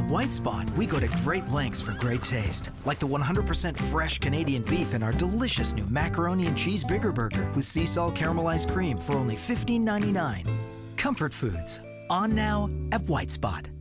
White Spot, we go to great lengths for great taste, like the 100% fresh Canadian beef in our delicious new macaroni and cheese Bigger Burger with sea salt caramelized cream for only $15.99. Comfort Foods, on now at White Spot.